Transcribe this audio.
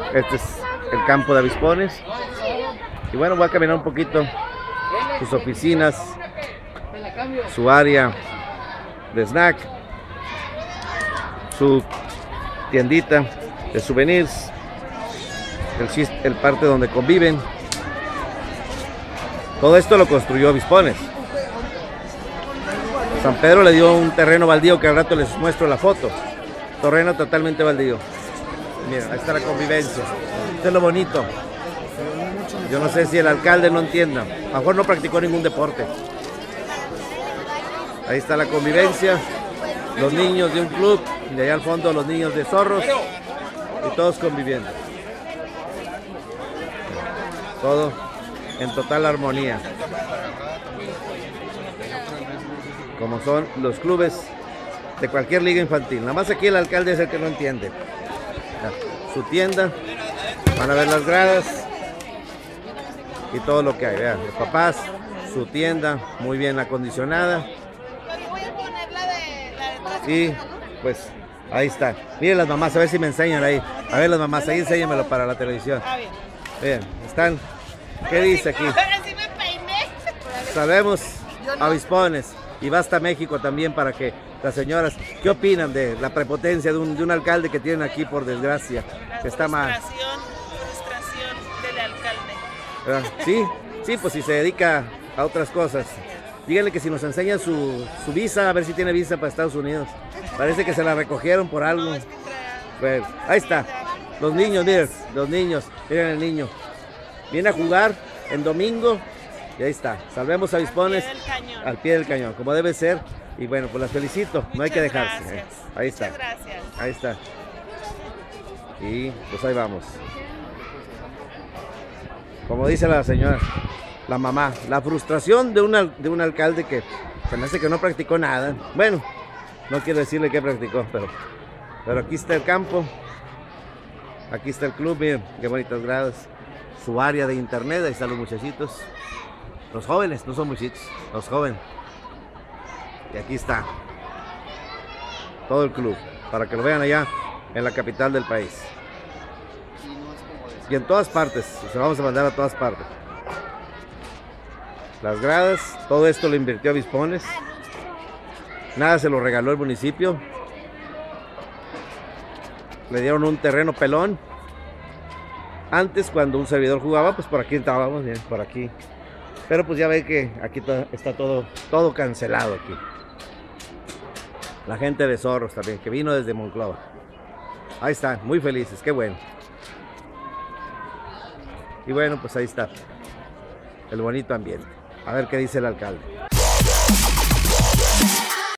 Este es el campo de avispones. Y bueno, voy a caminar un poquito. Sus oficinas, su área de snack, su tiendita de souvenirs, el parte donde conviven. Todo esto lo construyó Avispones. San Pedro le dio un terreno baldío que al rato les muestro la foto. Terreno totalmente baldío. Miren, ahí está la convivencia. Esto es lo bonito. Yo no sé si el alcalde no entienda. A lo mejor no practicó ningún deporte. Ahí está la convivencia. Los niños de un club. Y de allá al fondo los niños de zorros. Y todos conviviendo. Todo en total armonía. Como son los clubes de cualquier liga infantil. Nada más aquí el alcalde es el que no entiende. Su tienda. Van a ver las gradas. Y todo lo que hay, vean, los papás, su tienda muy bien acondicionada. Y pues ahí está. Miren las mamás, a ver si me enseñan ahí. A ver las mamás, ahí enséñamelo para la televisión. Bien, están. ¿Qué dice aquí? Sabemos Avispones y Basta México también para que las señoras, ¿qué opinan de la prepotencia de un alcalde que tienen aquí por desgracia? Que está mal. Sí, sí, pues si se dedica a otras cosas. Díganle que si nos enseña su visa, a ver si tiene visa para Estados Unidos. Parece que se la recogieron por algo. Pues, ahí está. Los niños, miren, los niños. Miren el niño. Viene a jugar en domingo y ahí está. Salvemos Avispones al pie del cañón, como debe ser. Y bueno, pues las felicito. No hay que dejarse. Ahí está. Ahí está. Y pues ahí vamos. Como dice la señora, la mamá, la frustración de un alcalde que se me hace que no practicó nada. Bueno, no quiero decirle que practicó, pero aquí está el campo, aquí está el club, miren qué bonitas gradas, su área de internet, ahí están los muchachitos, los jóvenes, no son muchachitos, los jóvenes. Y aquí está todo el club, para que lo vean allá en la capital del país. Y en todas partes, se vamos a mandar a todas partes. Las gradas, todo esto lo invirtió Avispones. Nada se lo regaló el municipio. Le dieron un terreno pelón. Antes, cuando un servidor jugaba, pues por aquí estábamos, bien, por aquí. Pero pues ya ve que aquí está todo cancelado aquí. La gente de Zorros también, que vino desde Monclova. Ahí están, muy felices, qué bueno. Y bueno, pues ahí está el bonito ambiente. A ver qué dice el alcalde.